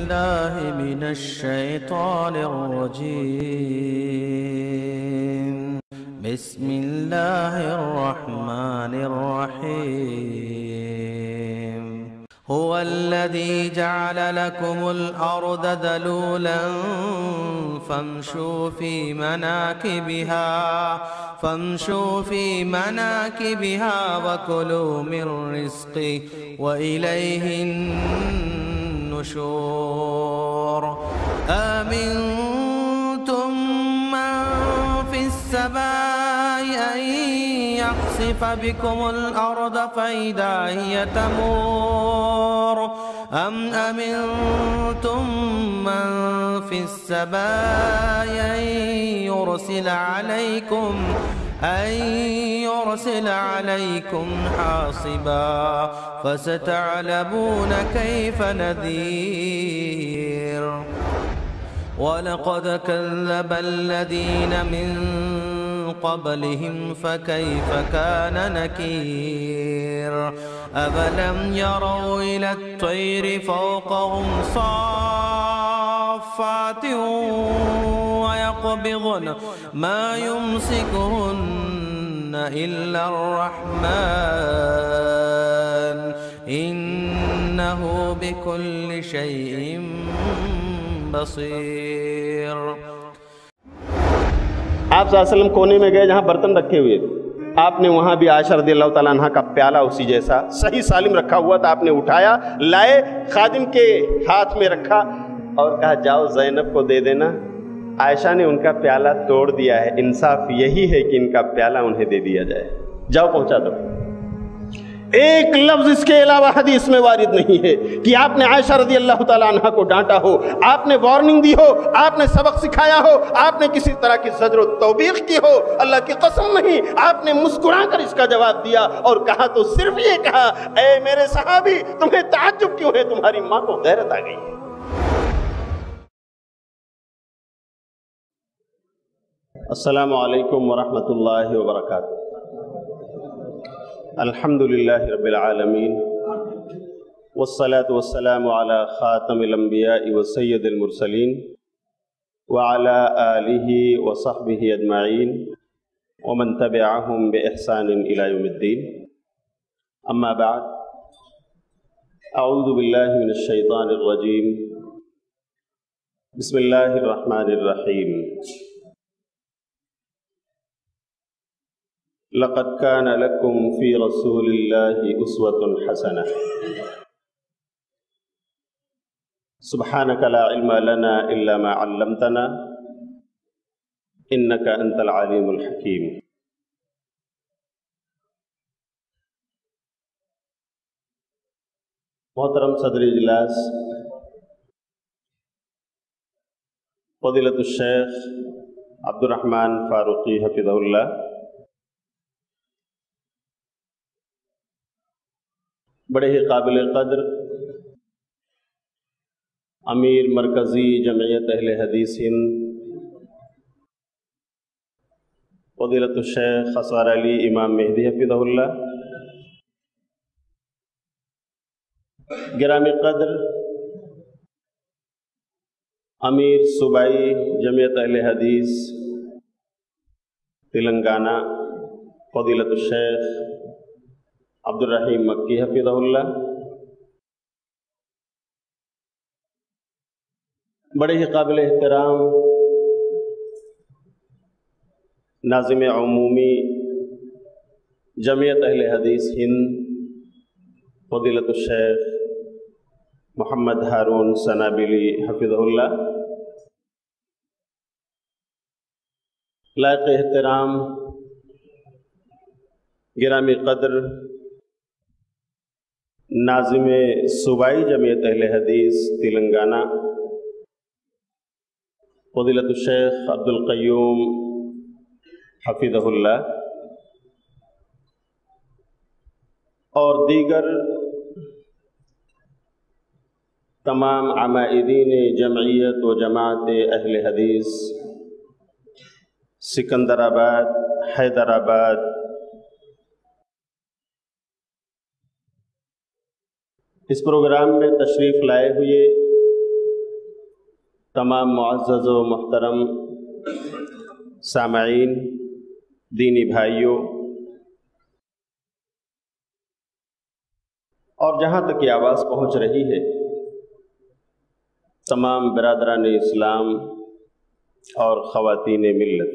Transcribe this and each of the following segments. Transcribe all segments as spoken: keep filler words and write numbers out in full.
بالله من الشيطان الرجيم. بسم الله الرحمن الرحيم. هو الذي جعل لكم الأرض ذلولا فامشوا في مناكبها فامشوا في مناكبها وكلوا من رزقه وإليه النشور. آمنتم من في السماء أن يخسف بكم الأرض فإذا هي تمور أم أمنتم من في السماء أن يرسل عليكم أن يرسل عليكم حاصبا فستعلمون كيف نذير. ولقد كذب الذين من قبلهم فكيف كان نكير. أفلم يروا إلى الطير فوقهم صافات ويقبضن ما يمسكهن إلا الرحمن إنه بكل شيء بصير. آپ صلی اللہ علیہ وسلم کونے میں گئے جہاں برتن رکھے ہوئے، آپ نے وہاں بھی عائشہ رضی اللہ تعالیٰ عنہ کا پیالہ اسی جیسا صحیح سالم رکھا ہوا تھا، آپ نے اٹھایا، لائے، خادم کے ہاتھ میں رکھا اور کہا جاؤ زینب کو دے دینا. عائشہ نے ان کا پیالہ توڑ دیا ہے. انصاف یہی ہے کہ ان کا پیالہ انہیں دے دیا جائے. جاؤ پہنچا دو. ایک لفظ اس کے علاوہ حدیث میں وارد نہیں ہے کہ آپ نے عائشہ رضی اللہ تعالیٰ عنہ کو ڈانٹا ہو، آپ نے وارننگ دی ہو، آپ نے سبق سکھایا ہو، آپ نے کسی طرح کی زجر و توبیخ کی ہو. اللہ کی قسم نہیں، آپ نے مسکرا کر اس کا جواب دیا اور کہا تو صرف یہ کہا اے میرے صحابی تمہیں تعجب کیوں ہے، تمہاری ماں کو غیرت آ گئی ہے. السلام علیکم ورحمۃ اللہ وبرکاتہ. الحمد للہ رب العالمین والصلاة والسلام علی خاتم الانبیاء وسید المرسلین وعلی آلہ وصحبہ اجمعین ومن تبعہم بإحسان الی یوم الدین. اما بعد، اعوذ باللہ من الشیطان الرجیم. بسم اللہ الرحمن الرحیم. لقد كان لكم في رسول الله أسوة حسنة. سبحانك لا علم لنا إلا ما علمتنا إنك أنت العليم الحكيم. محترم صدر اجلاس فضیلۃ الشیخ عبد الرحمن فاروقی حفظہ اللہ، بڑے ہی قابل قدر امیر مرکزی جمعیت اہل حدیث ہند فضیلۃ الشیخ اسرار علی امام مہدی حفظہ اللہ، گرامی قدر امیر صوبائی جمعیت اہل حدیث تلنگانہ فضیلۃ الشیخ عبد الرحیم مکی حفظہ اللہ، بڑے ہی قابل احترام ناظم عمومی جمعیت اہل حدیث ہند فضیلۃ الشیخ محمد ہارون سنابلی حفظہ اللہ، لائق احترام گرامی قدر ناظم صوبائی جمعیت اہل حدیث تلنگانہ فضیلۃ الشیخ عبد القیوم حفظہ اللہ، اور دیگر تمام عمائدین جمعیت و جماعت اہل حدیث سکندر آباد، حیدر آباد، اس پروگرام میں تشریف لائے ہوئے तमाम मुअज़्ज़ज़ व मुहतरम सामईन, दीनी भाइयों, और जहाँ तक ये आवाज़ पहुँच रही है तमाम बिरादरान इस्लाम और ख़वातीन मिल्लत,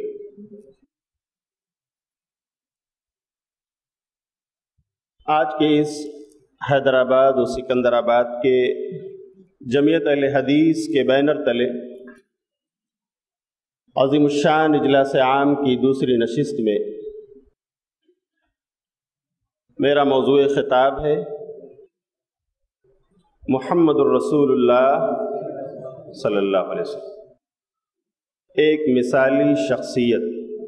आज के इस हैदराबाद और सिकंदराबाद के जमीयत अहले हदीस के बैनर तले अज़ीमुश्शान इजलास आम की दूसरी नशिस्त में मेरा मौज़ूए ख़िताब है मुहम्मदुर रसूलुल्लाह सल्लल्लाहु अलैहि वसल्लम, एक मिसाली शख्सियत।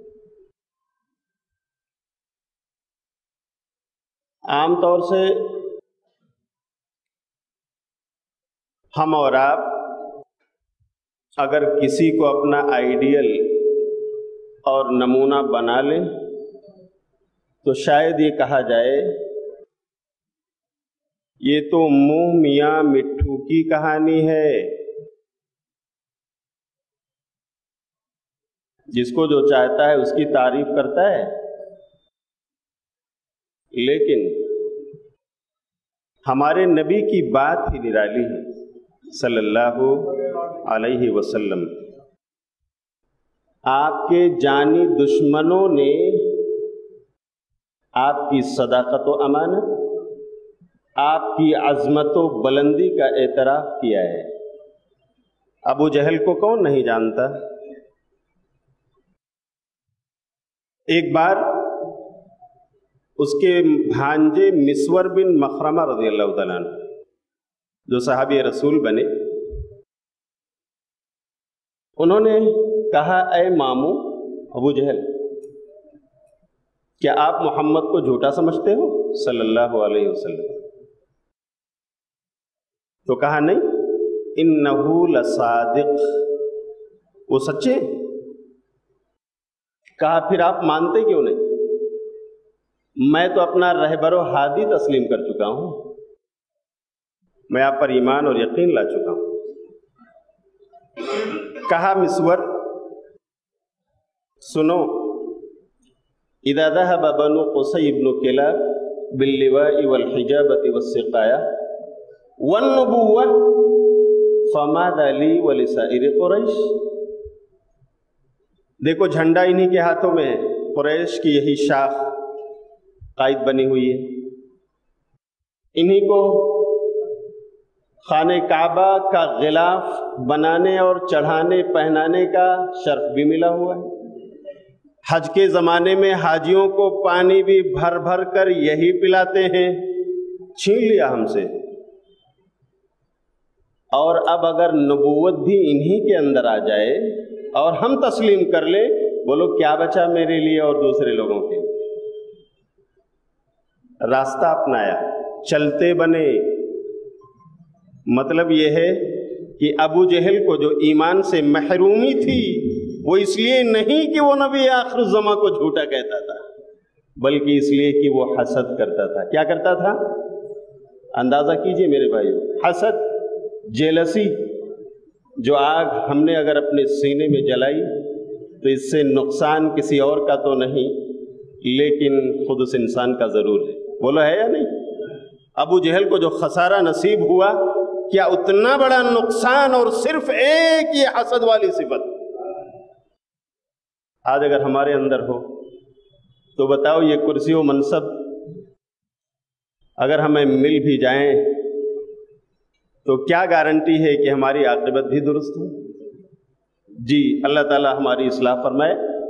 आम तौर से हम और आप अगर किसी को अपना आइडियल और नमूना बना लें तो शायद ये कहा जाए ये तो मुंह मियाँ मिट्ठू की कहानी है, जिसको जो चाहता है उसकी तारीफ करता है। लेकिन हमारे नबी की बात ही निराली है सल्लल्लाहु अलैहि वसल्लम। आपके जानी दुश्मनों ने आपकी सदाकत व अमानत, आपकी अज़मत व बुलंदी का एतराफ़ किया है। अबू जहल को कौन नहीं जानता। एक बार उसके भांजे मिस्वर बिन मखरमा रज़ियल्लाहु तआला अन्हु, जो सहाबी रसूल बने, उन्होंने कहा, ऐ मामू अबू जहल, क्या आप मोहम्मद को झूठा समझते हो सल्लल्लाहु अलैहि वसल्लम? तो कहा, नहीं, इन्नहु लसादिक, वो सच्चे। कहा, फिर आप मानते क्यों नहीं? मैं तो अपना रहबरो हादी तस्लीम कर चुका हूं, मैं आप पर ईमान और यकीन ला चुका हूं। कहा मिस्वर, सुनो, इदा ज़हब बनु क़ुसै इब्न किलाब बिल्लिवाइ वल हिजाबति वस्सिक़ाया वन्नुबुव्वा फमादा ली वलिसाइरि कुरैश। देखो, झंडा इन्हीं के हाथों में है, कुरैश की यही शाख कायद बनी हुई है, इन्हीं को खाने काबा का गिलाफ बनाने और चढ़ाने पहनाने का शर्फ भी मिला हुआ है। हज के ज़माने में हाजियों को पानी भी भर भर कर यही पिलाते हैं, छीन लिया हमसे। और अब अगर नबूवत भी इन्हीं के अंदर आ जाए और हम तस्लीम कर ले, बोलो क्या बचा मेरे लिए और दूसरे लोगों के। रास्ता अपनाया, चलते बने। मतलब यह है कि अबू जहल को जो ईमान से महरूमी थी वो इसलिए नहीं कि वो नबी आखिर ज़मा को झूठा कहता था, बल्कि इसलिए कि वो हसद करता था। क्या करता था? अंदाज़ा कीजिए मेरे भाइयों, हसद, जेलसी। जो आग हमने अगर अपने सीने में जलाई तो इससे नुकसान किसी और का तो नहीं, लेकिन खुद उस इंसान का ज़रूर है। बोलो है या नहीं? अबू जहल को जो खसारा नसीब हुआ, क्या उतना बड़ा नुकसान, और सिर्फ एक ये हसद वाली सिफत आज अगर हमारे अंदर हो तो बताओ, ये कुर्सी व मनसब अगर हमें मिल भी जाएं तो क्या गारंटी है कि हमारी आक़िबत भी दुरुस्त हो? जी, अल्लाह ताला हमारी इस्लाह फरमाए।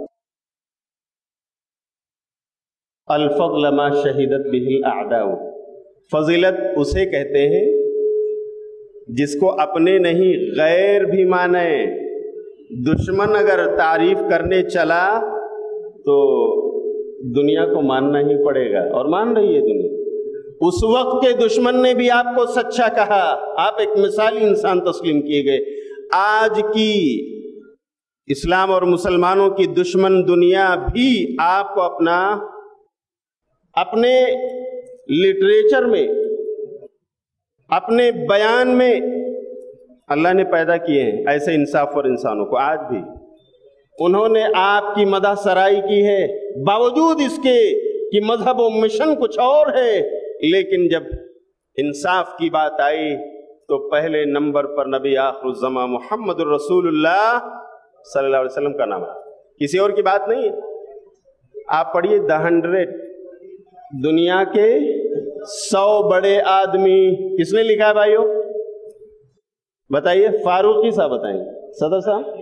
अल-फ़ज़्ल मा शहीदत बिहिल अअदाउ, फजीलत उसे कहते हैं जिसको अपने नहीं गैर भी माने। दुश्मन अगर तारीफ करने चला तो दुनिया को मानना ही पड़ेगा, और मान रही है दुनिया। उस वक्त के दुश्मन ने भी आपको सच्चा कहा, आप एक मिसाली इंसान तस्लीम किए गए। आज की इस्लाम और मुसलमानों की दुश्मन दुनिया भी आपको अपना अपने लिटरेचर में, अपने बयान में اللہ نے پیدا کیے ہیں ایسے انصاف اور انسانوں کو. آج بھی انہوں نے آپ کی مدح سرائی کی ہے باوجود اس کے کہ مذہب و مشن کچھ اور ہے، لیکن جب انصاف کی بات آئی تو پہلے نمبر پر نبی آخر الزمان محمد الرسول اللہ صلی اللہ علیہ وسلم کا نام ہے، کسی اور کی بات نہیں ہے. آپ پڑھیے دا ہنڈریڈ، دنیا کے سو بڑے آدمی کس نے لکھا ہے بھائیو؟ بتائیے، فاروقی صاحب بتائیں، صدر صاحب.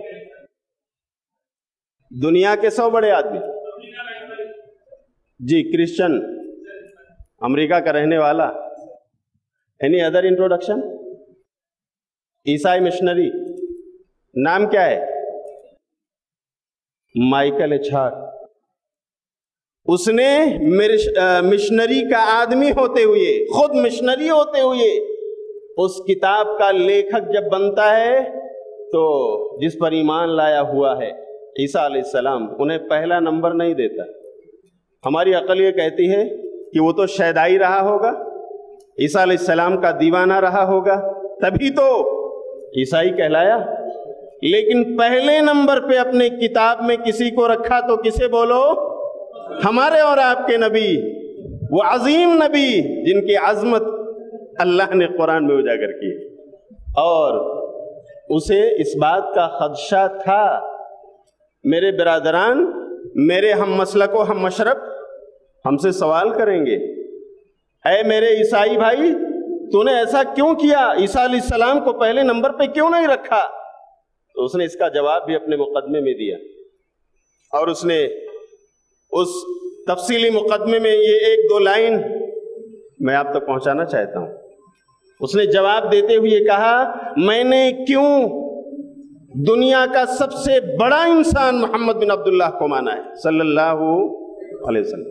دنیا کے سو بڑے آدمی، جی کرسچن، امریکہ کا رہنے والا. Any other introduction? عیسائی مشنری، نام کیا ہے؟ Michael H heart. اس نے مشنری کا آدمی ہوتے ہوئے، خود مشنری ہوتے ہوئے، اس کتاب کا لیکھک جب بنتا ہے تو جس پر ایمان لایا ہوا ہے عیسیٰ علیہ السلام، انہیں پہلا نمبر نہیں دیتا. ہماری عقل یہ کہتی ہے کہ وہ تو شیدائی رہا ہوگا، عیسیٰ علیہ السلام کا دیوانہ رہا ہوگا، تبھی تو عیسائی کہلایا. لیکن پہلے نمبر پہ اپنے کتاب میں کسی کو رکھا تو کسے بولو؟ ہمارے اور آپ کے نبی، وہ عظیم نبی جن کی عظمت اللہ نے قرآن میں اجاگر کی. اور اسے اس بات کا خدشہ تھا، میرے برادران، میرے ہم مسلک و ہم مشرب ہم سے سوال کریں گے، اے میرے عیسائی بھائی، تو نے ایسا کیوں کیا؟ عیسیٰ علیہ السلام کو پہلے نمبر پہ کیوں نہیں رکھا؟ تو اس نے اس کا جواب بھی اپنے مقدمے میں دیا، اور اس نے اس تفصیلی مقدمے میں یہ ایک دو لائن میں آپ تک پہنچانا چاہتا ہوں. اس نے جواب دیتے ہوئے کہا، میں نے کیوں دنیا کا سب سے بڑا انسان محمد بن عبداللہ کو مانا ہے صلی اللہ علیہ وسلم.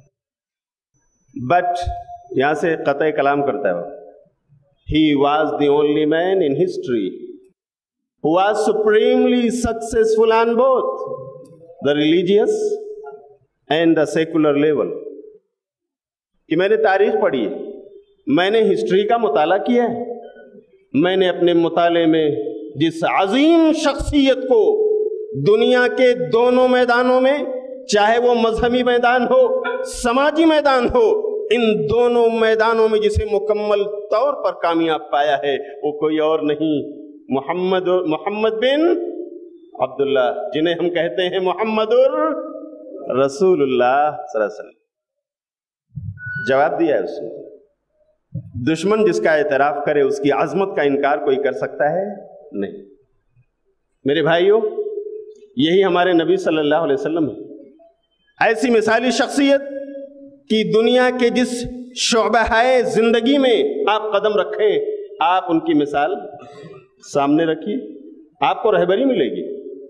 بٹ یہاں سے قطع کلام کرتا ہے وہ، he was the only man in history who was supremely successful on both the religious and the secular level. کہ میں نے تاریخ پڑھی ہے، میں نے ہسٹری کا مطالعہ کیا ہے، میں نے اپنے مطالعے میں جس عظیم شخصیت کو دنیا کے دونوں میدانوں میں، چاہے وہ مذہبی میدان ہو، سماجی میدان ہو، ان دونوں میدانوں میں جسے مکمل طور پر کامیاب پایا ہے وہ کوئی اور نہیں، محمد محمد بن عبداللہ، جنہیں ہم کہتے ہیں محمد رسول اللہ صلی اللہ علیہ وسلم. جواب دیا ہے اس نے. دشمن جس کا اعتراف کرے اس کی عظمت کا انکار کوئی کر سکتا ہے؟ نہیں. میرے بھائیوں، یہی ہمارے نبی صلی اللہ علیہ وسلم ہے، ایسی مثالی شخصیت کہ دنیا کے جس شعبہ ہے زندگی میں آپ قدم رکھیں، آپ ان کی مثال سامنے رکھیے، آپ کو رہبری ملے گی.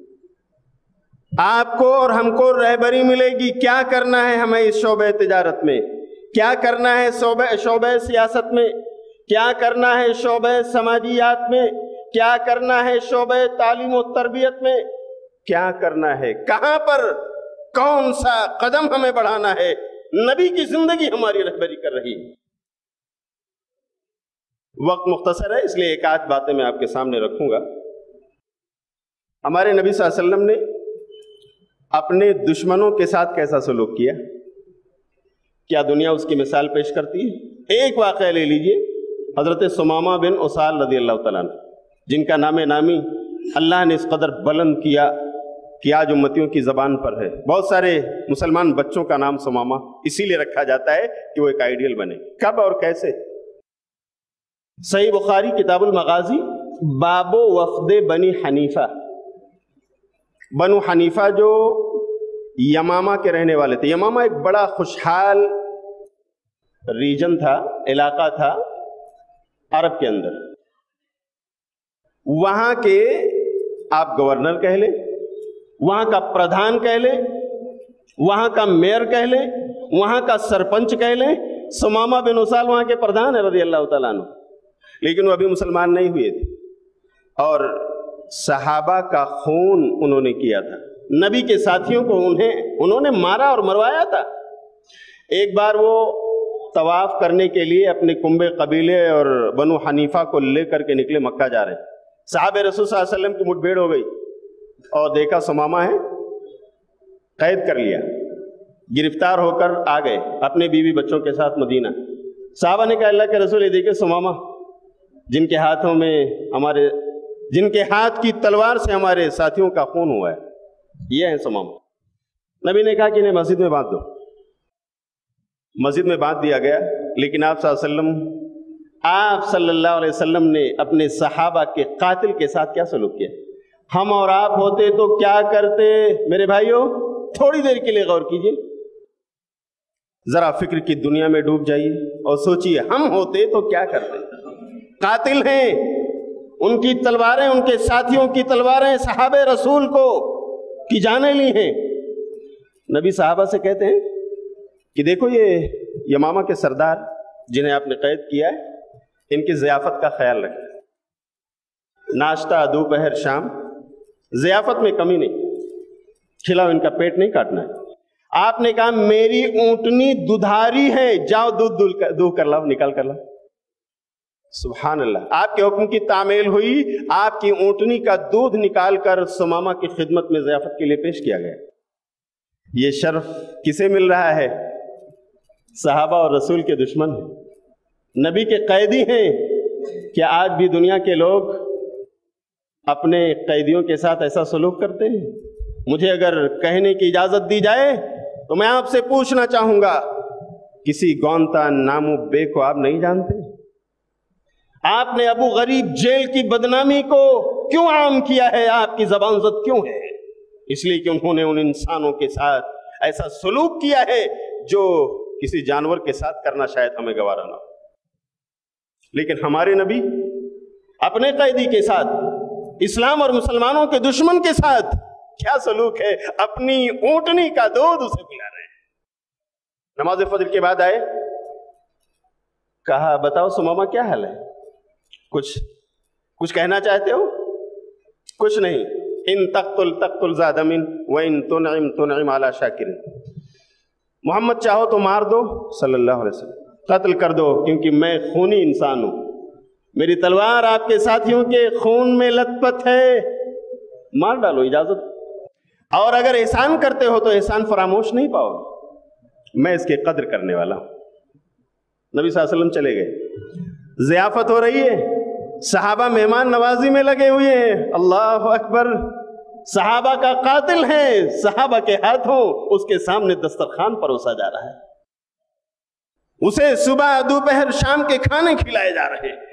آپ کو اور ہم کو رہبری ملے گی. کیا کرنا ہے ہمیں اس شعبہ تجارت میں، کیا کرنا ہے شعبہ شعبہ سیاست میں، کیا کرنا ہے شعبہ سماجیات میں، کیا کرنا ہے شعبہ تعلیم و تربیت میں، کیا کرنا ہے، کہاں پر کون سا قدم ہمیں بڑھانا ہے. نبی کی زندگی ہماری رہبری کر رہی ہے. وقت مختصر ہے اس لیے ایک آدھ باتیں میں آپ کے سامنے رکھوں گا. ہمارے نبی صلی اللہ علیہ وسلم نے اپنے دشمنوں کے ساتھ کیسا سلوک کیا؟ کیا دنیا اس کی مثال پیش کرتی ہے؟ ایک واقعہ لے لیجئے، حضرت ثمامہ بن اسال رضی اللہ تعالیٰ عنہ، جن کا نام نامی اللہ نے اس قدر بلند کیا کہ آج امتیوں کی زبان پر ہے. بہت سارے مسلمان بچوں کا نام ثمامہ اسی لیے رکھا جاتا ہے کہ وہ ایک آئیڈیل بنے. کب اور کیسے؟ صحیح بخاری کتاب المغازی، باب وفد بنی حنیفہ. بنو حنیفہ جو یمامہ کے رہنے والے تھے. یمامہ ایک بڑا خوشحال ریجن تھا، علاقہ تھا عرب کے اندر. وہاں کے آپ گورنر کہہ لیں، وہاں کا پردھان کہہ لیں، وہاں کا میئر کہہ لیں، وہاں کا سرپنچ کہہ لیں. ثمامہ بن اسال وہاں کے پردھان ہے رضی اللہ تعالیٰ عنہ، لیکن وہ ابھی مسلمان نہیں ہوئے تھے اور صحابہ کا خون انہوں نے کیا تھا. نبی کے ساتھیوں کو انہیں انہوں نے مارا اور مروایا تھا. ایک بار وہ طواف کرنے کے لیے اپنے کنبے قبیلے اور بنو حنیفہ کو لے کر کے نکلے، مکہ جا رہے. साहब रसूल सल्लल्लाहु अलैहि वसल्लम की मुठभेड़ हो गई और देखा सुमामा है, कैद कर लिया, गिरफ्तार होकर आ गए अपने बीवी बच्चों के साथ मदीना। साहबा ने कहा अल्लाह के रसूल, ये देखिए सुमामा, जिनके हाथों में हमारे जिनके हाथ की तलवार से हमारे साथियों का खून हुआ है, ये है सुमामा। नबी ने कहा कि इन्हें मस्जिद में बांध दो। मस्जिद में बांध दिया गया। लेकिन आप सल्लल्लाहु अलैहि वसल्लम आप सल्लल्लाहु अलैहि वसल्लम ने अपने सहाबा के कातिल के साथ क्या सलूक किया? हम और आप होते तो क्या करते? मेरे भाइयों, थोड़ी देर के लिए गौर कीजिए, जरा फिक्र की दुनिया में डूब जाइए और सोचिए, हम होते तो क्या करते? कातिल हैं, उनकी तलवारें, उनके साथियों की तलवारें सहाबे रसूल को की जाने ली हैं। नबी साहबा से कहते हैं कि देखो ये यमामा के सरदार जिन्हें आपने कैद किया है, इनकी ज़ियाफत का ख्याल रखें। नाश्ता, दोपहर, शाम, ज़ियाफत में कमी नहीं, खिलाओ, इनका पेट नहीं काटना है। आपने कहा मेरी ऊंटनी दुधारी है, जाओ दूध दूह कर लाओ, निकाल कर लाओ। सुभान अल्लाह, आपके हुक्म की तामील हुई, आपकी ऊंटनी का दूध निकाल कर सुमामा की खिदमत में ज़ियाफत के लिए पेश किया गया। ये शर्फ किसे मिल रहा है? सहाबा और रसूल के दुश्मन हैं, नबी के कैदी हैं। क्या आज भी दुनिया के लोग अपने कैदियों के साथ ऐसा सलूक करते हैं? मुझे अगर कहने की इजाजत दी जाए तो मैं आपसे पूछना चाहूंगा, किसी गौंतानामो बे को आप नहीं जानते? आपने अबू गरीब जेल की बदनामी को क्यों आम किया है? आपकी जबान जद क्यों है? इसलिए कि उन्होंने उन इंसानों के साथ ऐसा सलूक किया है जो किसी जानवर के साथ करना शायद हमें गवारा ना हो। लेकिन हमारे नबी अपने कैदी के साथ, इस्लाम और मुसलमानों के दुश्मन के साथ क्या सलूक है? अपनी ऊंटनी का दूध उसे पिला रहे हैं। नमाज फजर के बाद आए, कहा बताओ सुमामा क्या हाल है? कुछ कुछ कहना चाहते हो? कुछ नहीं। इन तख्तुल तख्तुल ज़ादमिन व इन तुनइम तुनइम अला शाकिरिन। मोहम्मद चाहो तो मार दो सल्लल्लाहु अलैहि वसल्लम, कत्ल कर दो, क्योंकि मैं खूनी इंसान हूं, मेरी तलवार आपके साथियों के खून में लथपथ है, मार डालो, इजाजत। और अगर एहसान करते हो तो एहसान फरामोश नहीं पाओगे, मैं इसके कद्र करने वाला हूं। नबी सल्लल्लाहु अलैहि वसल्लम चले गए। ज़ियाफत हो रही है, सहाबा मेहमान नवाजी में लगे हुए हैं। अल्लाह अकबर, सहाबा का कातिल है, सहाबा के हाथों उसके सामने दस्तरखान परोसा जा रहा है, उसे सुबह दोपहर शाम के खाने खिलाए जा रहे हैं।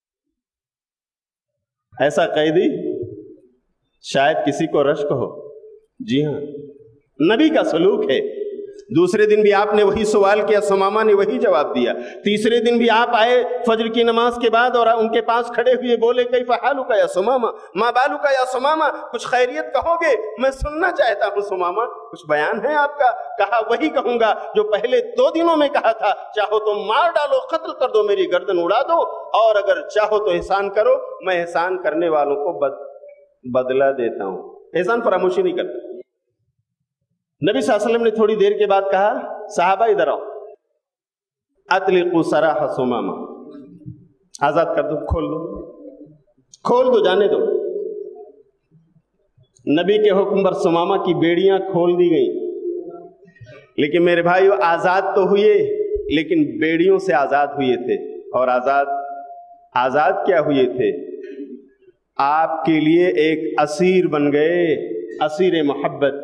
ऐसा कैदी शायद किसी को रश्क हो। जी हां, नबी का सलूक है। दूसरे दिन भी आपने वही सवाल किया, सुमामा ने वही जवाब दिया। तीसरे दिन भी आप आए फजर की नमाज के बाद और उनके पास खड़े हुए बोले कैफ़ हालुका या सुमामा, मा बालुका या सुमामा, कुछ खैरियत कहोगे? मैं सुनना चाहता हूं सुमामा, कुछ बयान है आपका? कहा वही कहूंगा जो पहले दो दिनों में कहा था, चाहो तो मार डालो, कत्ल कर दो, मेरी गर्दन उड़ा दो, और अगर चाहो तो एहसान करो, मैं एहसान करने वालों को बद, बदला देता हूं, एहसान फरामोशी नहीं करता। नबी सल्लल्लाहु अलैहि वसल्लम ने थोड़ी देर के बाद कहा, साहबा इधर आओ, अतलिकु सराह सुमामा, आजाद कर दो, खोल दो, खोल दो, जाने दो। नबी के हुक्म पर सुमामा की बेड़ियां खोल दी गई। लेकिन मेरे भाइयों, आजाद तो हुए, लेकिन बेड़ियों से आजाद हुए थे। और आजाद आजाद क्या हुए थे? आपके लिए एक असीर बन गए, असीर मोहब्बत।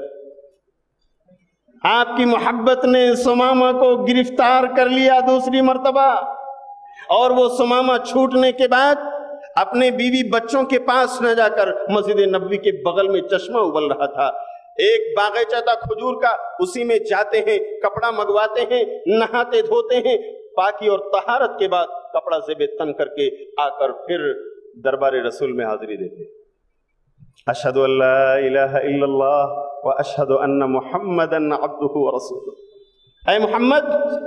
आपकी मोहब्बत ने सुमामा को गिरफ्तार कर लिया दूसरी मर्तबा, और वो सुमामा छूटने के बाद अपने बीवी बच्चों के पास न जाकर मस्जिद नबवी के बगल में चश्मा उबल रहा था, एक बागीचा था खजूर का, उसी में जाते हैं, कपड़ा मंगवाते हैं, नहाते धोते हैं, पाकी और तहारत के बाद कपड़ा ज़ेबे तन करके आकर फिर दरबार रसूल में हाजिरी देते। अशहदु अल्ला इलाहा इल्लल्लाह व अशहदु अन्ना मुहम्मदन अब्दुहु व रसूलुहु। ऐ मोहम्मद,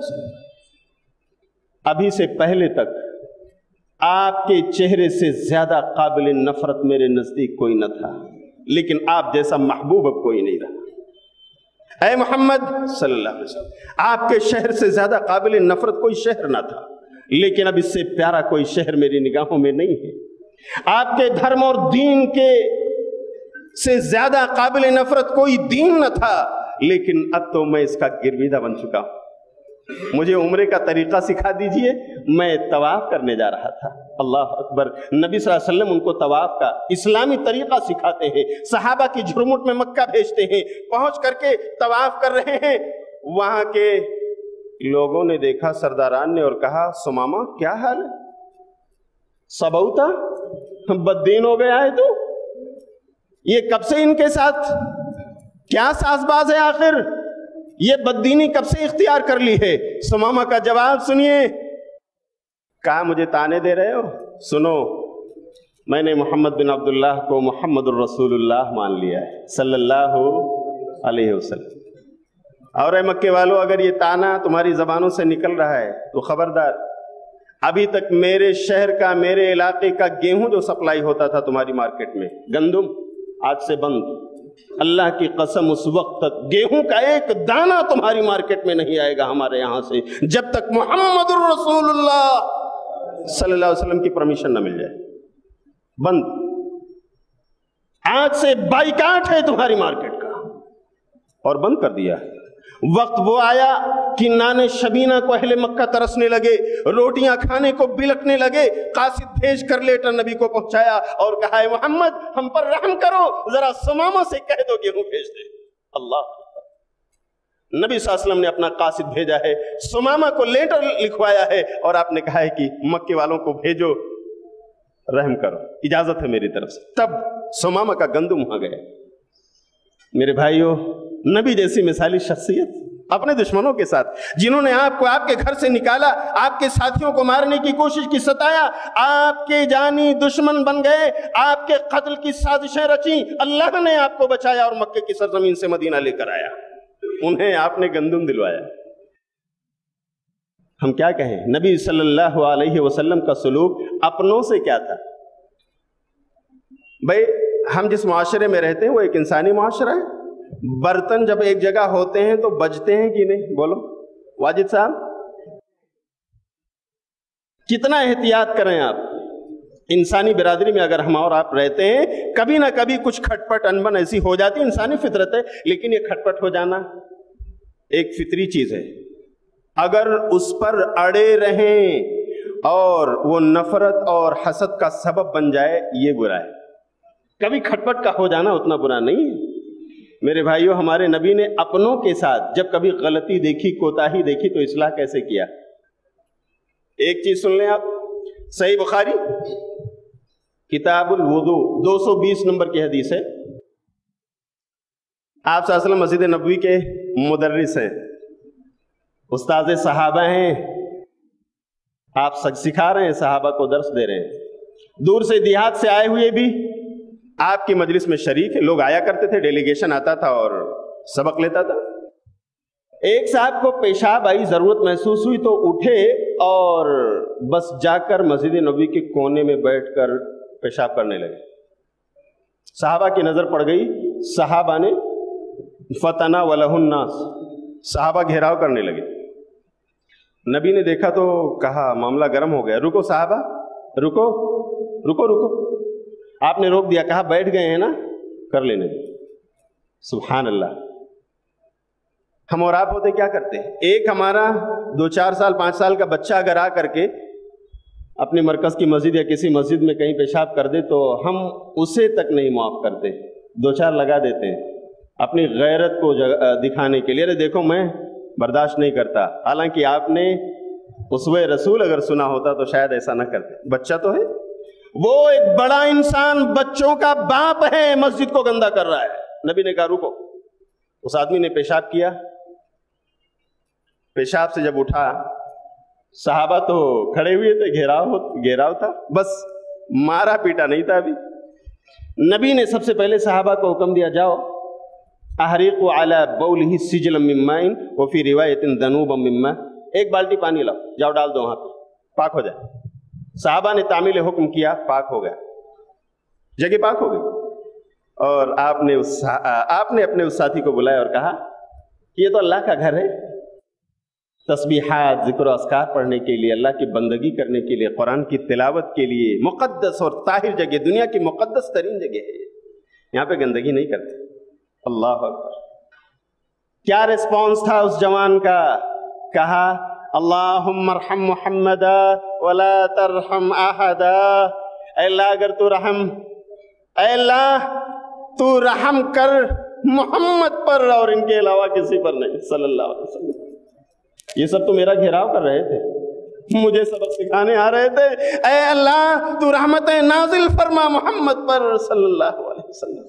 अभी से पहले तक आपके चेहरे से ज्यादा काबिल नफरत मेरे नजदीक कोई न था, लेकिन आप जैसा महबूब अब कोई नहीं रहा। ऐ मोहम्मद सल्लल्लाहु अलैहि वसल्लम, आपके शहर से ज्यादा काबिल नफरत कोई शहर ना था, लेकिन अब इससे प्यारा कोई शहर मेरी निगाहों में नहीं है। آپ کے دھرم اور دین کے سے زیادہ قابل نفرت کوئی دین نہ تھا، لیکن اب تو میں اس کا گرویدہ بن چکا ہوں۔ مجھے عمرے کا طریقہ سکھا دیجئے، میں طواف کرنے جا رہا تھا۔ اللہ اکبر، نبی صلی اللہ علیہ وسلم ان کو طواف کا اسلامی طریقہ سکھاتے ہیں، صحابہ کی جھرمٹ میں مکہ بھیجتے ہیں، پہنچ کر کے طواف کر رہے ہیں۔ وہاں کے لوگوں نے دیکھا، سرداران نے، اور کہا سمامہ کیا حال ہے؟ سبوتا بددین ہو گیا ہے تو؟ یہ کب سے ان کے ساتھ کیا ساز باز ہے آخر؟ یہ بددینی کب سے اختیار کر لی ہے؟ سمامہ کا جواب سنیے۔ کہا مجھے تانے دے رہے ہو؟ سنو، میں نے محمد بن عبداللہ کو محمد الرسول اللہ مان لیا ہے صلی اللہ علیہ وسلم۔ اور اے مکے والو، اگر یہ تانا تمہاری زبانوں سے نکل رہا ہے تو خبردار، ابھی تک میرے شہر کا، میرے علاقے کا گیہوں جو سپلائی ہوتا تھا تمہاری مارکیٹ میں، گندم، آج سے بند۔ اللہ کی قسم، اس وقت تک گیہوں کا ایک دانہ تمہاری مارکیٹ میں نہیں آئے گا ہمارے یہاں سے، جب تک محمد الرسول اللہ صلی اللہ علیہ وسلم کی پرمیشن نہ مل جائے۔ بند، آج سے بائیکاٹ ہے تمہاری مارکیٹ کا، اور بند کر دیا۔ وقت وہ آیا کہ نان شبینہ کو اہل مکہ ترسنے لگے، روٹیاں کھانے کو بلکنے لگے۔ قاصد بھیج کر لیٹر نبی کو پہنچایا اور کہا، اے محمد ہم پر رحم کرو، ذرا سمامہ سے کہہ دو گیہوں بھیج دے۔ اللہ، نبی صلی اللہ علیہ وسلم نے اپنا قاصد بھیجا ہے، سمامہ کو لیٹر لکھوایا ہے، اور آپ نے کہا ہے کہ مکے والوں کو بھیجو، رحم کرو، اجازت ہے میری طرف سے۔ تب سمامہ کا گندم وہاں گیا۔ میرے بھائیو، نبی جیسی مثالی شخصیت اپنے دشمنوں کے ساتھ، جنہوں نے آپ کو آپ کے گھر سے نکالا، آپ کے ساتھیوں کو مارنے کی کوشش کی، ستایا، آپ کے جانی دشمن بن گئے، آپ کے قتل کی سازشیں رچیں، اللہ نے آپ کو بچایا اور مکے کی سرزمین سے مدینہ لے کر آیا، انہیں آپ نے گندم دلوایا۔ ہم کیا کہیں؟ نبی صلی اللہ علیہ وسلم کا سلوک اپنوں سے کیا تھا؟ بھئی ہم جس معاشرے میں رہتے ہیں وہ ایک انسانی معاشرہ ہے۔ برتن جب ایک جگہ ہوتے ہیں تو بجتے ہیں کہ نہیں؟ بولو واجد صاحب، کتنا احتیاط کریں آپ؟ انسانی برادری میں اگر ہم اور آپ رہتے ہیں، کبھی نہ کبھی کچھ کھٹ پٹ انبن ایسی ہو جاتی، انسانی فطرت ہے، لیکن یہ کھٹ پٹ ہو جانا ایک فطری چیز ہے۔ اگر اس پر اڑے رہیں اور وہ نفرت اور حسد کا سبب بن جائے، یہ برا ہے۔ کبھی کھٹ پٹ کا ہو جانا اتنا برا نہیں ہے۔ میرے بھائیو، ہمارے نبی نے اپنوں کے ساتھ جب کبھی غلطی دیکھی، کوتاہی دیکھی، تو اصلاح کیسے کیا؟ ایک چیز سن لیں آپ، صحیح بخاری کتاب الوضو دو سو بیس نمبر کی حدیث ہے۔ آپ صلی اللہ علیہ وسلم مسجد نبوی کے مدرس ہیں، استاد صحابہ ہیں، آپ سکھا رہے ہیں، صحابہ کو درس دے رہے ہیں، دور سے دیہات سے آئے ہوئے بھی آپ کی مجلس میں شریک ہے، لوگ آیا کرتے تھے، ڈیلیگیشن آتا تھا اور سبق لیتا تھا۔ ایک صاحب کو پیشاب آئی، ضرورت محسوس ہوئی تو اٹھے اور بس جا کر مسجد نبوی کے کونے میں بیٹھ کر پیشاب کرنے لگے۔ صحابہ کی نظر پڑ گئی، صحابہ نے فتنا ولہ الناس، صحابہ گھیراؤ کرنے لگے۔ نبی نے دیکھا تو کہا معاملہ گرم ہو گیا، رکو صحابہ، رکو رکو رکو۔ آپ نے روک دیا، کہا بیٹھ گئے ہیں نا، کر لینے دیں۔ سبحان اللہ۔ ہم اور آپ ہوتے کیا کرتے ہیں؟ ایک ہمارا دو چار سال پانچ سال کا بچہ اگر آ کر کے اپنی مرکز کی مسجد یا کسی مسجد میں کہیں پیشاب کر دے تو ہم اسے تک نہیں معاف کرتے، دو چار لگا دیتے ہیں اپنی غیرت کو دکھانے کے لیے، ارے دیکھو میں برداشت نہیں کرتا۔ حالانکہ آپ نے اسوہ رسول اگر سنا ہوتا تو شاید ایسا نہ کرتے۔ بچہ تو ہے، وہ ایک بڑا انسان بچوں کا باپ ہے، مسجد کو گندا کر رہا ہے۔ نبی نے کہا رکو۔ اس آدمی نے پیشاب کیا، پیشاب سے جب اٹھا، صحابہ تو کھڑے ہوئے تھے، گھیراؤ گھیراؤ تھا، بس مارا پیٹا نہیں تھا ابھی۔ نبی نے سب سے پہلے صحابہ کو حکم دیا، جاؤ احریقوا علی بولہ سجلا من ماء وفی روایت ذنوبا من ماء، ایک بالٹی پانی لاؤ، جاؤ ڈال دو وہاں پہ، پاک ہو جائے۔ صحابہ نے تعمیل حکم کیا، پاک ہو گیا، جگہ پاک ہو گئی۔ اور آپ نے اس آپ نے اپنے اس ساتھی کو بلایا اور کہا کہ یہ تو اللہ کا گھر ہے، तस्बीहात, ज़िक्र और अस्कार पढ़ने के लिए, अल्लाह की बंदगी करने के लिए, कुरान की तिलावत के लिए मुक़द्दस और ताहिर जगह, दुनिया की मुक़द्दस तरीन जगह है। यहाँ पे गंदगी नहीं करते। अल्लाह अकबर। क्या रिस्पॉन्स था उस जवान का? कहा अल्लाहुम्मा अर्हम मुहम्मदा वला तरहम अहदा। अल्लाह अगर तू रहम, अल्लाह तू रहम कर मोहम्मद पर और इनके अलावा किसी पर नहीं, सल्लल्लाहु अलैहि वसल्लम। ये सब तो मेरा घेराव कर रहे थे, मुझे सबक सिखाने आ रहे थे। ऐ अल्लाह तू रहमत नाजिल फरमा मोहम्मद पर सल्लल्लाहु अलैहि वसल्लम।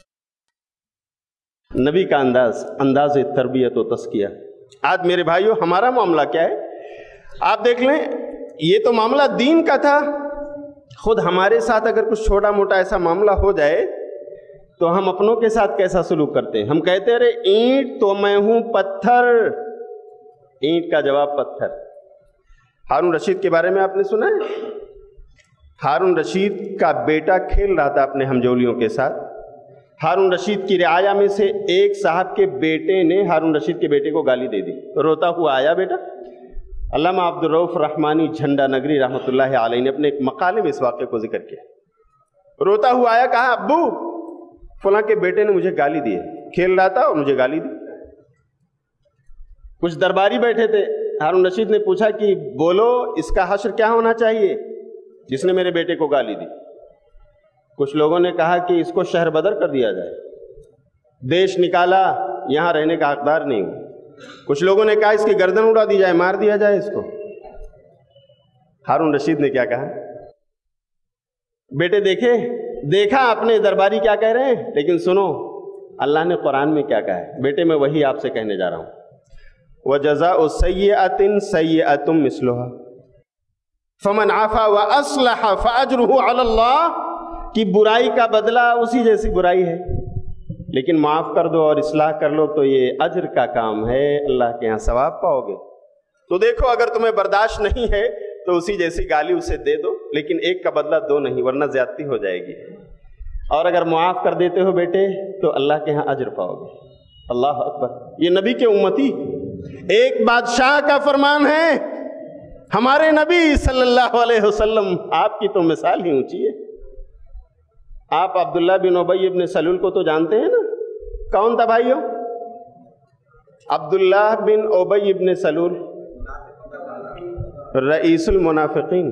नबी का अंदाज, अंदाज तरबियत व तस्किया। आज मेरे भाइयों हमारा मामला क्या है? आप देख लें, ये तो मामला दीन का था। खुद हमारे साथ अगर कुछ छोटा मोटा ऐसा मामला हो जाए तो हम अपनों के साथ कैसा सलूक करते हैं? हम कहते हैं अरे ईंट तो मैं हूं पत्थर, ईंट का जवाब पत्थर। हारून रशीद के बारे में आपने सुना है? हारून रशीद का बेटा खेल रहा था अपने हमजोलियों के साथ। हारून रशीद की रियाया में से एक साहब के बेटे ने हारून रशीद के बेटे को गाली दे दी। रोता हुआ आया बेटा। अल्लामा अब्दुर रऊफ रहमानी झंडा नगरी रहमतुल्लाहि अलैहि ने अपने एक मकाले में इस वाक़े को जिक्र किया। रोता हुआ आया, कहा अब्बू फलां के बेटे ने मुझे गाली दी है, खेल रहा था और मुझे गाली दी। कुछ दरबारी बैठे थे। हारून रशीद ने पूछा कि बोलो इसका हश्र क्या होना चाहिए जिसने मेरे बेटे को गाली दी? कुछ लोगों ने कहा कि इसको शहर बदर कर दिया जाए, देश निकाला, यहां रहने का हकदार नहीं हूं। कुछ लोगों ने कहा इसकी गर्दन उड़ा दी जाए, मार दिया जाए इसको। हारून रशीद ने क्या कहा? बेटे देखे, देखा आपने दरबारी क्या कह रहे हैं, लेकिन सुनो अल्लाह ने कुरान में क्या कहा है। बेटे मैं वही आपसे कहने जा रहा हूं। व जज़ाउ सय्यअतिन सय्यअतुम मिस्लुहा फमन आफा व अस्लहा फअज्रुहु अलल्लाह। कि बुराई का बदला उसी जैसी बुराई है, लेकिन माफ कर दो और इस्लाह कर लो तो ये अज्र का काम है, अल्लाह के यहाँ सवाब पाओगे। तो देखो अगर तुम्हें बर्दाश्त नहीं है तो उसी जैसी गाली उसे दे दो, लेकिन एक का बदला दो नहीं, वरना ज्यादती हो जाएगी। और अगर मुआफ कर देते हो बेटे तो अल्लाह के यहाँ अज्र पाओगे। अल्लाह अकबर। ये नबी के उम्मती, एक बादशाह का फरमान है, हमारे नबी सल्लल्लाहु अलैहि वसल्लम। आपकी तो मिसाल ही ऊंची है। आप अब्दुल्ला बिन उबई इब्न सलूल को तो जानते हैं ना? कौन था भाइयों? अब्दुल्ला बिन उबई इब्न सलूल रईसुल मुनाफिकीन।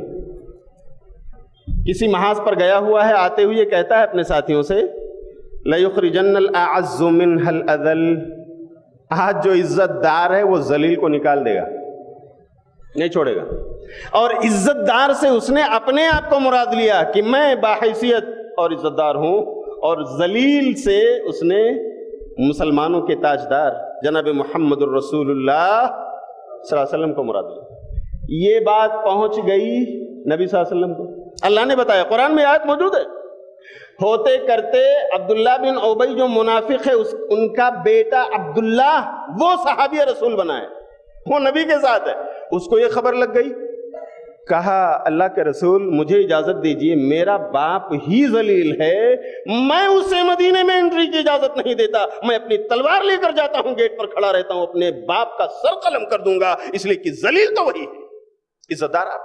किसी महाज पर गया हुआ है, आते हुए कहता है अपने साथियों से लयुखरिजन्नल अअज़्ज़ु मिनहल अज़ल। आज जो इज्जतदार है वो जलील को निकाल देगा, नहीं छोड़ेगा। और इज्जतदार से उसने अपने आप को मुराद लिया कि मैं बाहैसियत और इज्जतदार हूं, और जलील से उसने मुसलमानों के ताजदार जनाब मुहम्मदुर रसूलुल्लाह सल्लल्लाहु अलैहि वसल्लम को मुराद लिया। ये बात पहुंच गई नबी सल्लल्लाहु अलैहि वसल्लम को, अल्लाह ने बताया, कुरान में आयत मौजूद है। होते करते अब्दुल्ला बिन उबई जो मुनाफिक है उस उनका बेटा अब्दुल्ला वो सहाबी रसूल बना है, वो नबी के साथ है। उसको ये खबर लग गई, कहा अल्लाह के रसूल मुझे इजाजत दीजिए, मेरा बाप ही जलील है, मैं उसे मदीने में एंट्री की इजाजत नहीं देता, मैं अपनी तलवार लेकर जाता हूं, गेट पर खड़ा रहता हूं, अपने बाप का सर कलम कर दूंगा, इसलिए कि जलील तो वही है, इज्जतदार आप।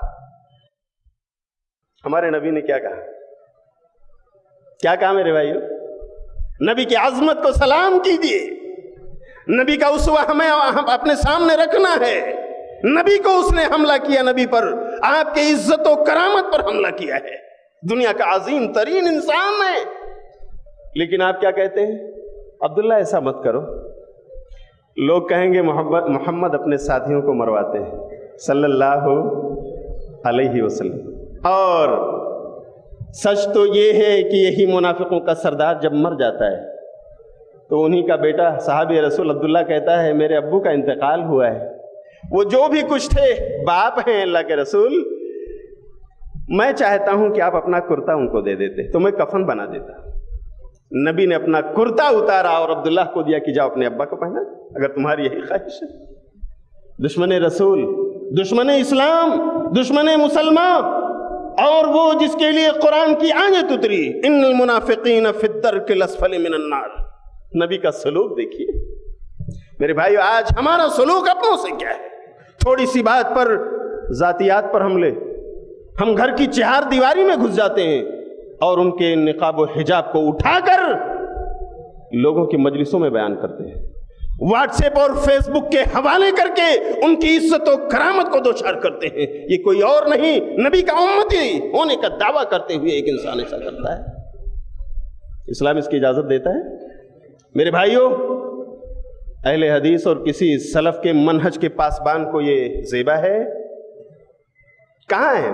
हमारे नबी ने क्या कहा? क्या कहा मेरे भाइयों? नबी की आजमत को सलाम कीजिए, नबी का उसवा हमें अपने सामने रखना है। नबी को उसने हमला किया, नबी पर, आपके इज्जत और करामत पर हमला किया है, दुनिया का अजीम तरीन इंसान है। लेकिन आप क्या कहते हैं? अब्दुल्ला ऐसा मत करो, लोग कहेंगे मोहम्मद मोहम्मद अपने साथियों को मरवाते हैं सल्लल्लाहु अलैहि वसल्लम। और सच तो ये है कि यही मुनाफिकों का सरदार जब मर जाता है तो उन्हीं का बेटा साहबी रसूल अब्दुल्ला कहता है मेरे अब्बू का इंतकाल हुआ है, वो जो भी कुछ थे बाप हैं अल्लाह के रसूल, मैं चाहता हूं कि आप अपना कुर्ता उनको दे देते तो मैं कफन बना देता। नबी ने अपना कुर्ता उतारा और अब्दुल्ला को दिया कि जाओ अपने अब्बा को पहना, अगर तुम्हारी यही ख्वाहिश है। दुश्मन रसूल, दुश्मन इस्लाम, दुश्मन मुसलमान, और वो जिसके लिए कुरान की आयत उतरी, इन्नल मुनाफिकीन फिद्दरकिल अस्फली मिनन नार। नबी का सलूक देखिए मेरे भाइयों, आज हमारा सलूक अपनों से क्या है? थोड़ी सी बात पर ذاتیات پر حملے. ہم گھر کی چہار دیواری میں گھس جاتے ہیں اور ان کے نقاب و حجاب کو اٹھا کر لوگوں کی مجلسوں میں بیان کرتے ہیں. واٹس ایپ اور فیس بک کے حوالے کر کے ان کی عزت و کرامت کو دوچار کرتے ہیں. یہ کوئی اور نہیں، نبی کا امتی ہونے کا دعویٰ کرتے ہوئے ایک انسان ایسا کرتا ہے. اسلام اس کی اجازت دیتا ہے؟ میرے بھائیوں، اہل حدیث اور کسی سلف کے منہج کے پاسبان کو یہ زیبا ہے؟ کہاں ہیں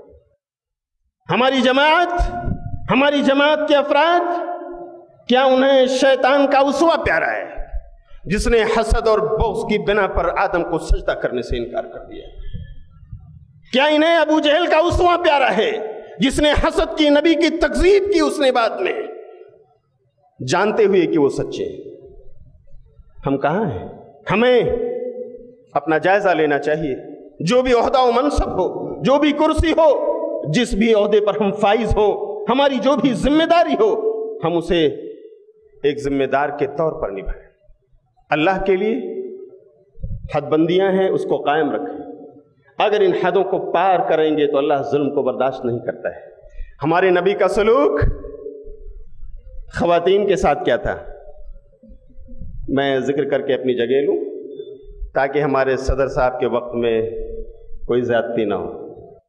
ہماری جماعت؟ ہماری جماعت کے افراد کیا انہیں شیطان کا اسوہ پیارا ہے جس نے حسد اور بغض کی بنا پر آدم کو سجدہ کرنے سے انکار کر دیا؟ کیا انہیں ابو جہل کا اسوہ پیارا ہے جس نے حسد کی، نبی کی تکذیب کی اس نے بعد میں، جانتے ہوئے کہ وہ سچے ہیں؟ ہم کہاں ہیں؟ ہمیں اپنا جائزہ لینا چاہیے. جو بھی عہدہ و منصب ہو، جو بھی کرسی ہو، جس بھی عہدے پر ہم فائز ہو، ہماری جو بھی ذمہ داری ہو، ہم اسے ایک ذمہ دار کے طور پر نبھائیں. اللہ کے لیے حد بندیاں ہیں، اس کو قائم رکھیں. اگر ان حدوں کو پار کریں گے تو اللہ ظلم کو برداشت نہیں کرتا ہے. ہمارے نبی کا سلوک خواتین کے ساتھ کیا تھا؟ میں ذکر کر کے اپنی جگہ لوں تاکہ ہمارے صدر صاحب کے وقت میں کوئی زیادتی نہ ہو.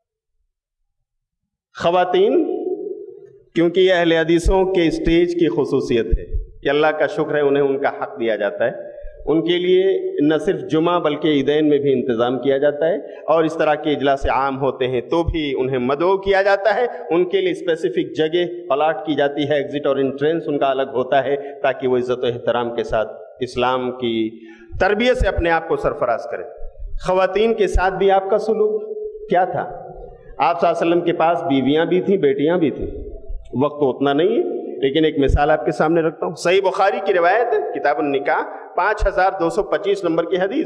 خواتین، کیونکہ یہ اہل حدیثوں کے اسٹیج کی خصوصیت ہے کہ اللہ کا شکر ہے انہیں ان کا حق دیا جاتا ہے. ان کے لیے نہ صرف جمعہ بلکہ عیدین میں بھی انتظام کیا جاتا ہے، اور اس طرح کے اجلاس عام ہوتے ہیں تو بھی انہیں مدعو کیا جاتا ہے. ان کے لیے اسپیسیفک جگہ الاٹ کی جاتی ہے، ایگزٹ اور انٹرنس ان کا الگ ہوتا ہے تاکہ وہ عزت و احترام کے ساتھ اسلام کی تربیت سے اپنے آپ کو سرفراز کریں. خواتین کے ساتھ بھی آپ کا سلوک کیا تھا؟ آپ صلی اللہ علیہ وسلم کے پاس بیویاں بھی تھیں، بیٹیاں بھی تھیں. وقت تو اتنا نہیں ہے لیکن ایک مثال آپ کے سامنے رکھتا ہوں. صحیح بخاری کی روایت ہے، کتاب النکاح، پانچ ہزار دو سو پچیس نمبر کی حدیث.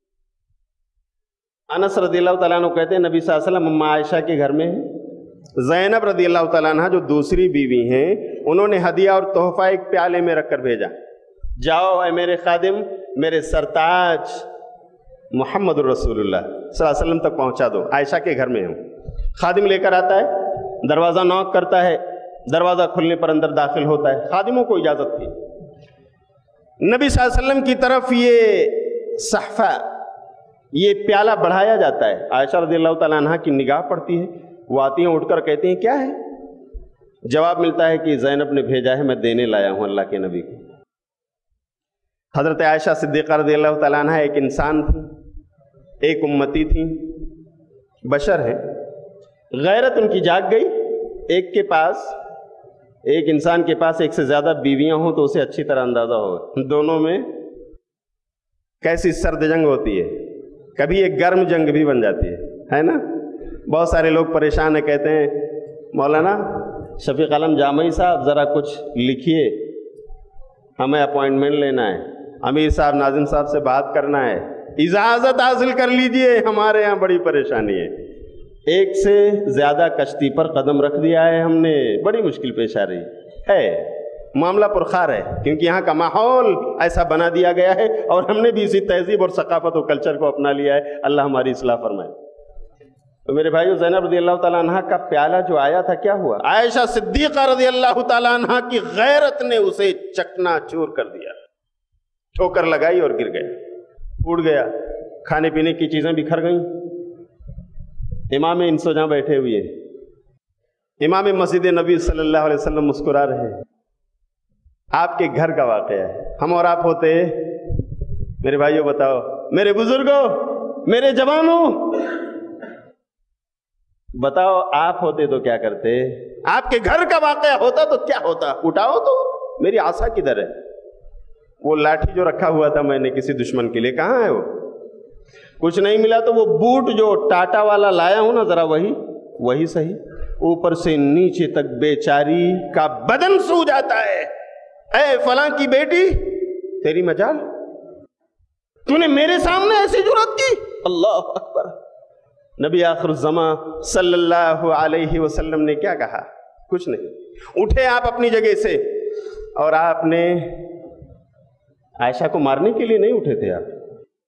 انس رضی اللہ تعالیٰ عنہ کہتے ہیں نبی صلی اللہ علیہ وسلم اماں عائشہ کے گھر میں ہیں. زینب رضی اللہ تعالیٰ عنہ جو دوسری بیوی ہیں، انہوں نے ہدیہ اور تحفہ ایک پیالے میں رکھ کر بھیجا. جاؤ اے میرے خادم، میرے سرتاج محمد الرسول اللہ صلی اللہ علیہ وسلم تک پہنچا دو. عائشہ کے گھر میں ہوں. خادم لے کر آتا ہے، دروازہ نوک کرتا ہے، دروازہ کھلنے پر اندر داخل ہوتا ہے. خادموں کو اجازت تھی. نبی صلی اللہ علیہ وسلم کی طرف یہ صحفہ، یہ پیالہ بڑھایا جاتا ہے. عائشہ رضی اللہ تعالیٰ عنہ کی نگاہ پڑتی ہے. وہ آتی ہیں، اٹھ کر کہتے ہیں کیا ہے؟ جواب ملتا ہے کہ زینب نے بھیجا ہے، میں دینے لایا ہوں اللہ کے نبی کو. حضرت عائشہ صدیقہ رضی اللہ تعالیٰ عنہ ایک انسان تھی، ایک امتی تھی، بشر ہے. غیرت ان کی جاگ گئی. ایک کے پاس، ایک انسان کے پاس ایک سے زیادہ بیویاں ہوں تو اسے اچھی طرح اندازہ ہوگا دونوں میں کیسی سرد جنگ ہوتی ہے. کبھی ایک گرم جنگ بھی بن جاتی ہے ہے نا. بہت سارے لوگ پریشان ہیں، کہتے ہیں مولانا شفیق عالم جامعی صاحب ذرا کچھ لکھیے، ہمیں اپوائنٹمنٹ لینا ہے، امیر صاحب ناظم صاحب سے بات کرنا ہے، اجازت حاصل کر لیجئے، ہمارے یہاں بڑی پریشانی ہے. ایک سے زیادہ کشتی پر قدم رکھ دیا ہے ہم نے، بڑی مشکل پیش آ رہی ہے. معاملہ پرخار ہے کیونکہ یہاں کا ماحول ایسا بنا دیا گیا ہے اور ہم نے بھی اسی تہذیب اور ثقافت و کلچر کو اپنا لیا ہے. اللہ ہماری اصلاح فرمائے. تو میرے بھائیو، زینب رضی اللہ تعالیٰ عنہ کا پیالہ جو آیا تھا کیا ہوا؟ عائشہ صدیقہ رضی اللہ تعالیٰ عنہ کی غیرت نے اسے چکنا چور کر دیا. ٹھوکر لگائی اور گر گیا، ٹوٹ گیا. کھانے پینے کی چیزیں بکھر گئیں. امام انس و جہاں بیٹھے ہوئے، امام مسجد نبی صلی اللہ علیہ وسلم مسکرا رہے ہیں. آپ کے گھر کا واقعہ ہے. ہم اور آپ ہوتے، میرے بھائیوں بتاؤ، میرے بزرگوں، میرے جوانوں بتاؤ، آپ ہوتے تو کیا کرتے؟ آپ کے گھر کا واقعہ ہوتا تو کیا ہوتا؟ اٹھاؤ تو میری عصا کدھر ہے؟ وہ لاٹھی جو رکھا ہوا تھا میں نے کسی دشمن کے لیے، کہاں ہے وہ؟ کچھ نہیں ملا تو وہ بوٹ جو ٹاٹا والا لایا ہوں نا، ذرا وہی وہی صحیح. اوپر سے نیچے تک بیچاری کا بدن سو جاتا ہے. اے فلاں کی بیٹی، تیری مجال، تو نے میرے سامنے ایسی جرات کی؟ اللہ اکبر. نبی آخر الزماں صلی اللہ علیہ وسلم نے کیا کہا؟ کچھ نہیں. اٹھے آپ اپنی جگہ سے اور آپ نے عائشہ کو مارنے کے لیے نہیں اٹھے تھے. آپ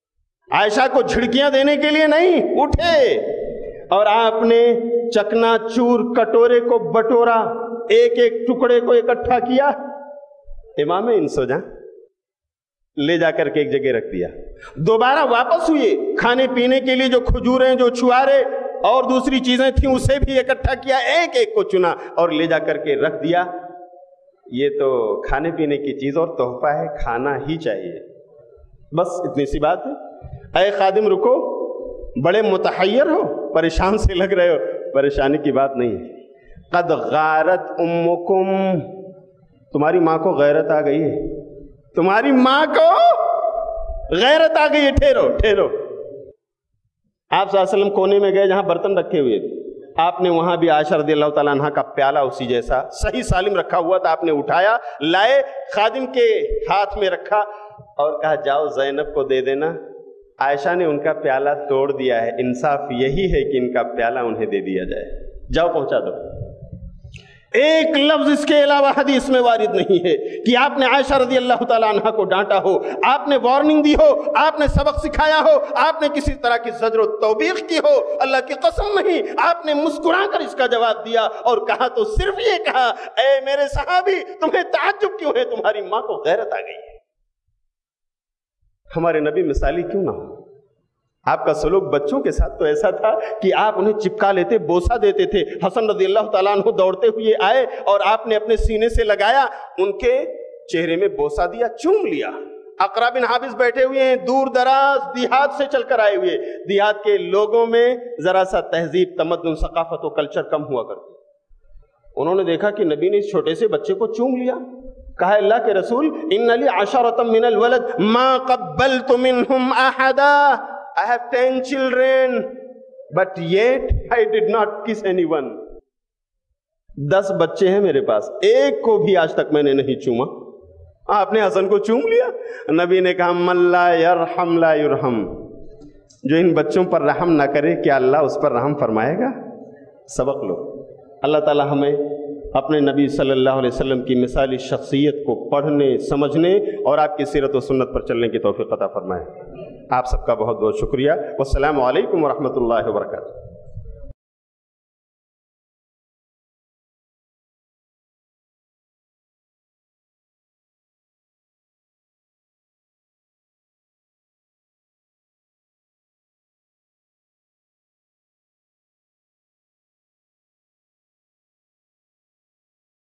عائشہ کو جھڑکیاں دینے کے لیے نہیں، اٹھے اور آپ نے چکنا چور کٹورے کو بٹورا، ایک ایک ٹکڑے کو اکٹھا کیا، امام انس ہو جائیں، لے جا کر کے ایک جگہ رکھ دیا۔ دوبارہ واپس ہوئے، کھانے پینے کے لیے جو کھجوریں، جو چھوارے اور دوسری چیزیں تھیں اسے بھی اکٹھا کیا، ایک ایک کو چنا اور لے جا کر کے رکھ دیا۔ یہ تو کھانے پینے کی چیز اور تحفہ ہے، کھانا ہی چاہیے، بس اتنی سی بات ہے۔ اے خادم رکو، بڑے متحیر ہو، پریشان سے لگ رہے ہو، پریشانی کی بات نہیں ہے۔ قد غارت امکم، تمہاری ماں کو غیرت آ گئی ہے، تمہاری ماں کو غیرت آ گئی ہے، ٹھہرو ٹھہرو۔ آپ صلی اللہ علیہ وسلم کونے میں گئے جہاں برتن رکھے ہوئے تھے، آپ نے وہاں بھی عائشہ رضی اللہ تعالیٰ عنہ کا پیالہ اسی جیسا صحیح سالم رکھا ہوا تھا، آپ نے اٹھایا، لائے، خادم کے ہاتھ میں رکھا اور کہا جاؤ زینب کو دے دینا۔ عائشہ نے ان کا پیالہ توڑ دیا ہے، انصاف یہی ہے کہ ان کا پیالہ انہیں دے دیا جائے، جاؤ پہنچا دو۔ ایک لفظ اس کے علاوہ حدیث میں وارد نہیں ہے کہ آپ نے عائشہ رضی اللہ تعالیٰ عنہ کو ڈانٹا ہو، آپ نے وارننگ دی ہو، آپ نے سبق سکھایا ہو، آپ نے کسی طرح کی زجر و توبیخ کی ہو، اللہ کی قسم نہیں، آپ نے مسکرا کر اس کا جواب دیا اور کہا تو صرف یہ کہا، اے میرے صحابی تمہیں تعجب کیوں ہے، تمہاری ماں کو غیرت آ گئی ہے۔ ہمارے نبی مثالی کیوں نہ ہو؟ آپ کا سلوک بچوں کے ساتھ تو ایسا تھا کہ آپ انہیں چپکا لیتے، بوسہ دیتے تھے۔ حسن رضی اللہ تعالیٰ عنہ دوڑتے ہوئے آئے اور آپ نے اپنے سینے سے لگایا، ان کے چہرے میں بوسہ دیا، چوم لیا۔ اقرا بن حابس بیٹھے ہوئے ہیں، دور دراز دیہات سے چل کر آئے ہوئے، دیہات کے لوگوں میں ذرا سا تہذیب، تمدن، ثقافت و کلچر کم ہوا کرتے، انہوں نے دیکھا کہ نبی نے اس چھوٹے سے بچے کو چوم لیا، کہا اللہ کے رسول ان لی عشرۃ من الولد ما قبلت منہم احدا، I have ten children but yet I did not kiss anyone۔ دس بچے ہیں میرے پاس، ایک کو بھی آج تک میں نے نہیں چوما۔ آپ نے حسن کو چوم لیا۔ نبی نے کہا من لا یرحم لا یرحم، جو ان بچوں پر رحم نہ کرے کیا اللہ اس پر رحم فرمائے گا؟ سبق لو۔ اللہ تعالی ہمیں اپنے نبی صلی اللہ علیہ وسلم کی مثالی شخصیت کو پڑھنے، سمجھنے اور آپ کی سیرت و سنت پر چلنے کی توفیق عطا فرمائے۔ آپ سب کا بہت بہت شکریہ۔ والسلام علیکم ورحمۃ اللہ وبرکاتہ۔